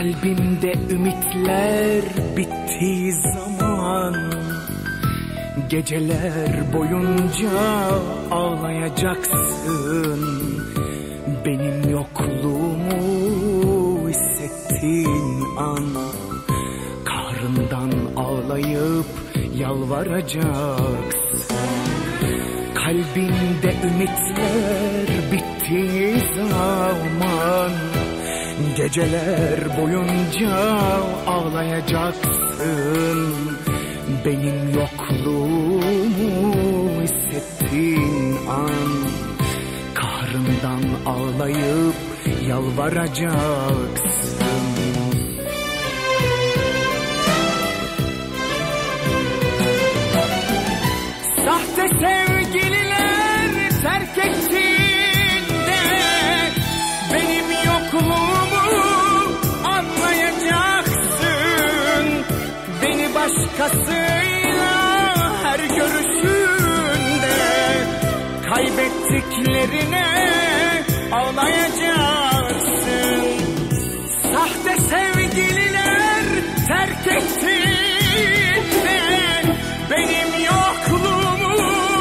Kalbimde ümitler bittiği zaman geceler boyunca ağlayacaksın. Benim yokluğumu hissettiğin an kahrından ağlayıp yalvaracaksın. Kalbinde ümitler bittiği zaman geceler boyunca ağlayacaksın. Benim yokluğumu hissettiğin an kahrından ağlayıp yalvaracaksın. Sahte sevgililer terk ettiğinde benim yokluğumu anlayacaksın. Beni başkasıyla her görüşünde kaybettiklerine ağlayacaksın. Sahte sevgililer terk ettiğinde benim yokluğumu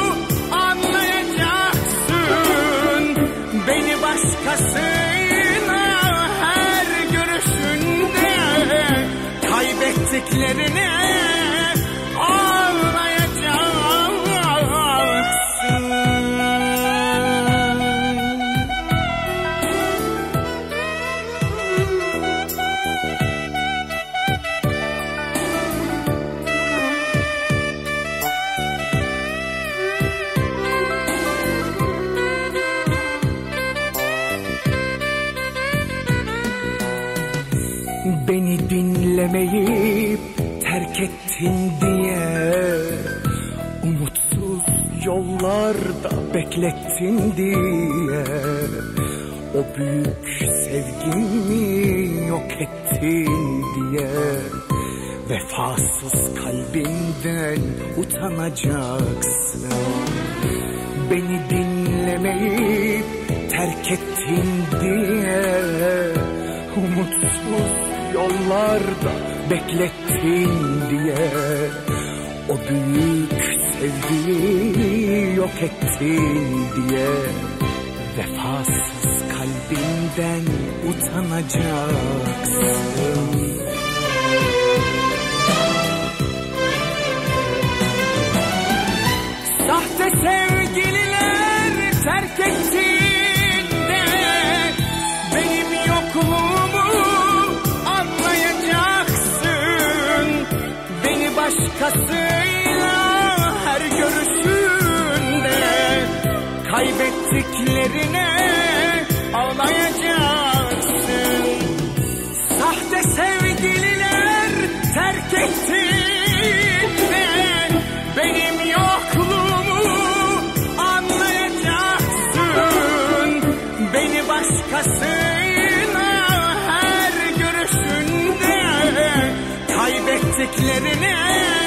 anlayacaksın. Beni başkasıyla her görüşünde kaybettiklerine beni dinlemeyip terk ettin diye, umutsuz yollarda beklettin diye, o büyük sevgimi yok ettin diye, vefasız kalbinden utanacaksın. Beni dinlemeyip terk ettin diye, umutsuz yollarda beklettin diye, o büyük sevgiyi yok ettin diye, vefasız kalbinden utanacaksın. Sahte sevgililer terk ettiğinde benim yokluğumu anlayacaksın. Beni başkasıyla her görüşünde kaybettiklerine ağlayacaksın. Sahte sevgililer terk ettiğinde benim yokluğumu anlayacaksın. Beni başkasıyla her görüşünde kaybettiklerine